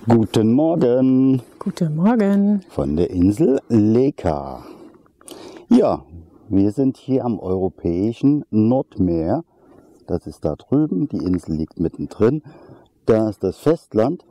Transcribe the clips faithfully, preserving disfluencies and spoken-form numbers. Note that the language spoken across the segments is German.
Guten Morgen Guten Morgen. von der Insel Leka. Ja, wir sind hier am europäischen Nordmeer. Das ist da drüben, die Insel liegt mittendrin. Da ist das Festland.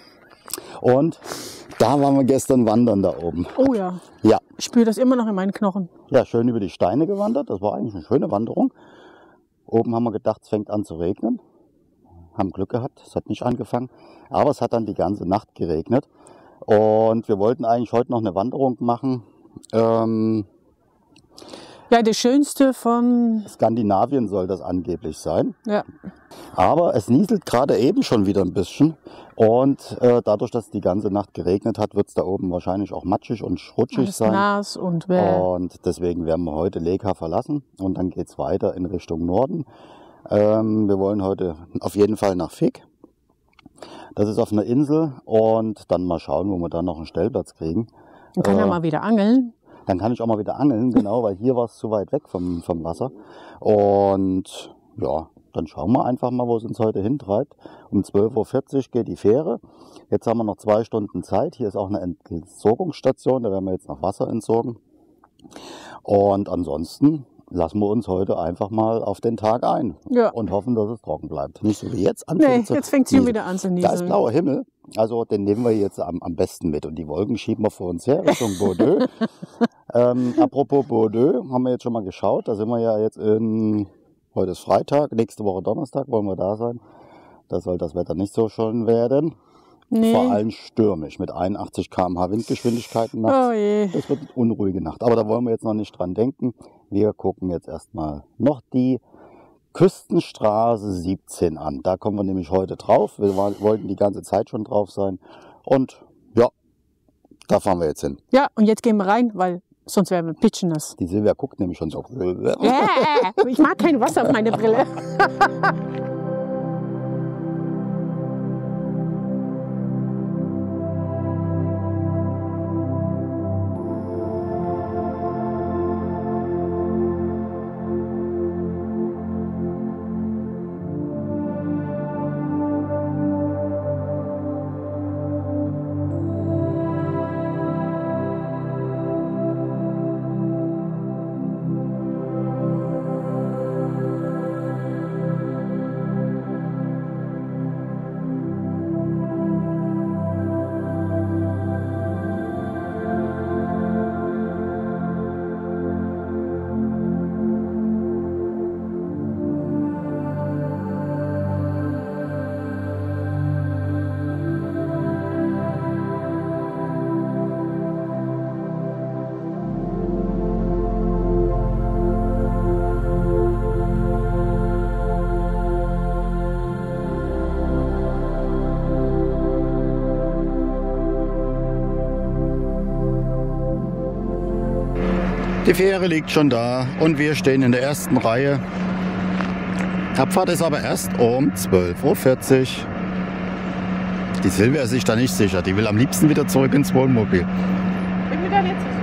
Und da waren wir gestern wandern da oben. Oh ja, Ja, ich spüre das immer noch in meinen Knochen. ja, schön über die Steine gewandert. Das war eigentlich eine schöne Wanderung. Oben haben wir gedacht, es fängt an zu regnen. Haben Glück gehabt, es hat nicht angefangen. Aber es hat dann die ganze Nacht geregnet. Und wir wollten eigentlich heute noch eine Wanderung machen. Ähm, Ja, das Schönste von... Skandinavien soll das angeblich sein. Ja, Aber es nieselt gerade eben schon wieder ein bisschen. Und äh, dadurch, dass es die ganze Nacht geregnet hat, wird es da oben wahrscheinlich auch matschig und schrutschig alles sein. nass und bäh. Und deswegen werden wir heute Leka verlassen. Und dann geht es weiter in Richtung Norden. Ähm, wir wollen heute auf jeden Fall nach Vik. Das ist auf einer Insel. Und dann mal schauen, wo wir da noch einen Stellplatz kriegen. Man kann ja Äh, mal wieder angeln. Dann kann ich auch mal wieder angeln, genau, weil hier war es zu weit weg vom, vom Wasser. Und ja, dann schauen wir einfach mal, wo es uns heute hintreibt. Um zwölf Uhr vierzig geht die Fähre. Jetzt haben wir noch zwei Stunden Zeit. Hier ist auch eine Entsorgungsstation, da werden wir jetzt noch Wasser entsorgen. Und ansonsten lassen wir uns heute einfach mal auf den Tag ein Ja. und hoffen, dass es trocken bleibt. Nicht so wie jetzt Nee, anfängt zu jetzt fängt es schon nieseln. wieder an zu Da ist nieseln. blauer Himmel, also den nehmen wir jetzt am, am besten mit. Und die Wolken schieben wir vor uns her Richtung Bordeaux. ähm, apropos Bordeaux, haben wir jetzt schon mal geschaut. Da sind wir ja jetzt in, heute ist Freitag, nächste Woche Donnerstag wollen wir da sein. Da soll das Wetter nicht so schön werden. Nee. Vor allem stürmisch mit einundachtzig Kilometer pro Stunde Windgeschwindigkeiten nachts. Oh je. Das wird eine unruhige Nacht. Aber da wollen wir jetzt noch nicht dran denken. Wir gucken jetzt erstmal noch die Küstenstraße siebzehn an. Da kommen wir nämlich heute drauf. Wir wollten die ganze Zeit schon drauf sein. Und ja, da fahren wir jetzt hin. Ja, und jetzt gehen wir rein, weil sonst wären wir pitchennass. Die Silvia guckt nämlich schon so. Äh, ich mag kein Wasser auf meine Brille. Die Fähre liegt schon da und wir stehen in der ersten Reihe. Abfahrt ist aber erst um zwölf Uhr vierzig. Die Silvia ist sich da nicht sicher. Die will am liebsten wieder zurück ins Wohnmobil. Bin mir da nicht so sicher.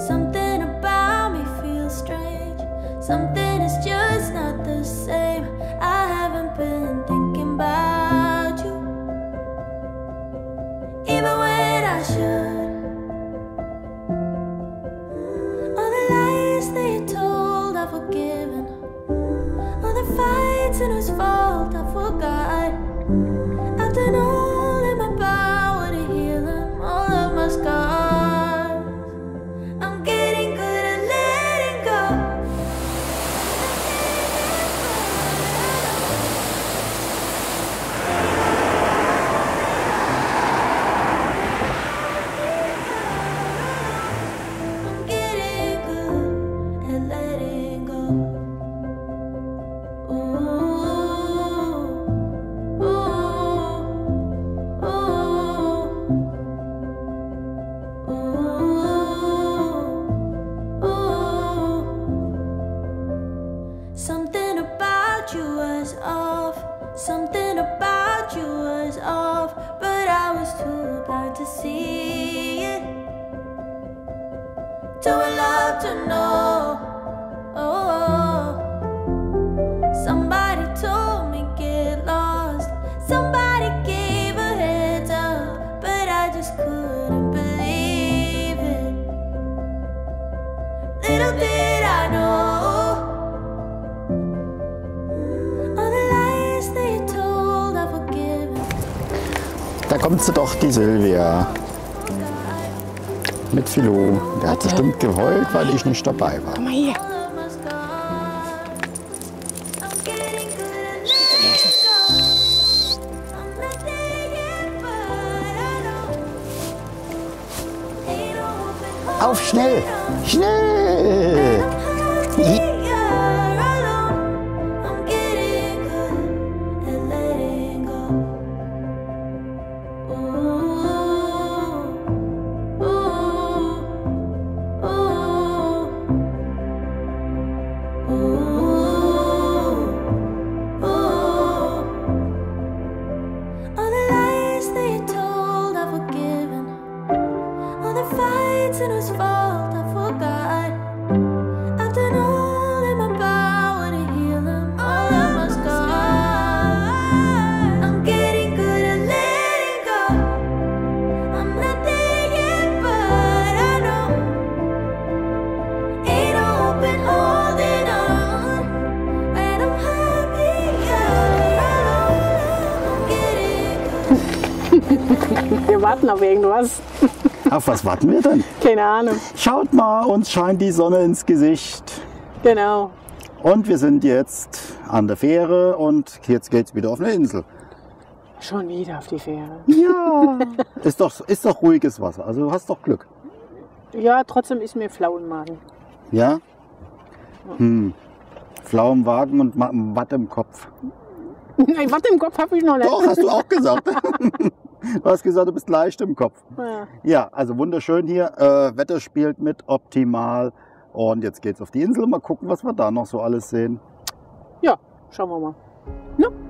Something about me feels strange. Something is just not the same. I haven't been thinking about you, even when I should. All the lies that you told, I've forgiven. All the fights and whose fault I forgot. I've done all in my power to heal them, all of my scars. I'm getting good at letting go. I'm getting good at letting go. Something about you was off. Something about you was off. But I was too blind to see it. Too in love to know. Oh, somebody told me get lost. Somebody gave a heads up, but I just couldn't believe it. Little did I know. Da kommt sie doch, die Silvia. Mit Philo. Der hat bestimmt geheult, weil ich nicht dabei war. Komm mal hier. Auf, schnell! Schnell! Wir warten auf irgendwas. Auf was warten wir denn? Keine Ahnung. Schaut mal, uns scheint die Sonne ins Gesicht. Genau. Und wir sind jetzt an der Fähre und jetzt geht's wieder auf eine Insel. Schon wieder auf die Fähre. Ja. ist, doch, ist doch ruhiges Wasser, also du hast doch Glück. Ja, trotzdem ist mir flau im Magen. Ja? Hm. Flau im Wagen und Watt im Kopf. Nein, Watt im Kopf habe ich noch nicht. Doch, hast du auch gesagt. Du hast gesagt, du bist leicht im Kopf. Ja, Ja, also wunderschön hier. Äh, Wetter spielt mit, optimal. Und jetzt geht's auf die Insel. Mal gucken, was wir da noch so alles sehen. ja, schauen wir mal. Ne?